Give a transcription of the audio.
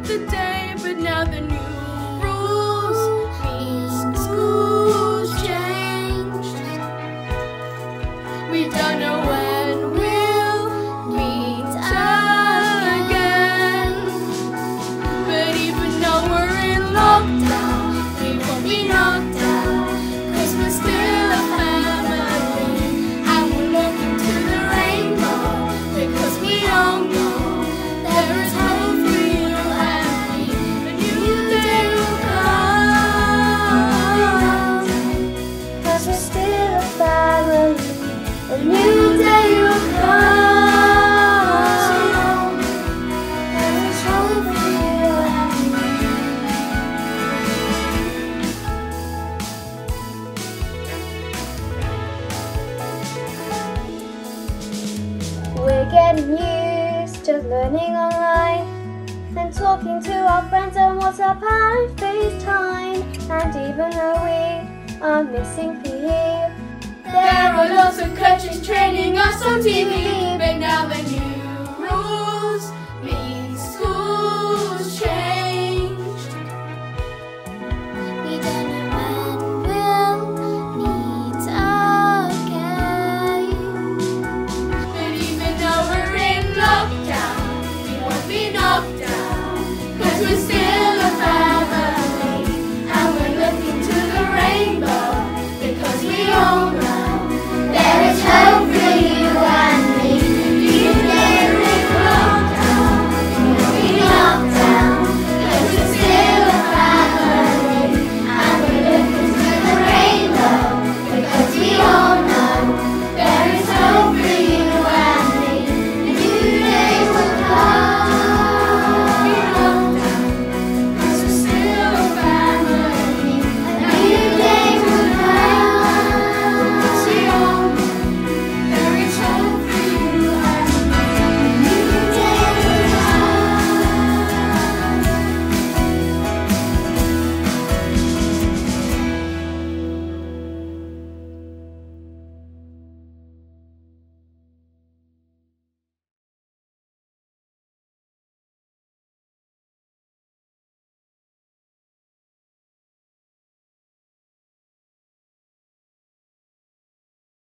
the day, but now the new rules mean school's changed. We don't know when we'll meet again, but even though we're in lockdown, we won't be knocked down, 'cause we're still a family, and we're looking to the rainbow, because we don't know there is hope for you and me. A new day will come, 'cause we're still a family. A new day will come, and there's hope for you and me. We're getting used to learning online and talking to our friends on WhatsApp and FaceTime. And even though we are missing PE, there are lots of coaches training us on TV, but now the new rules mean school's changed. we don't know when we'll meet again. But even though we're in lockdown, we won't be knocked down, 'cause we're still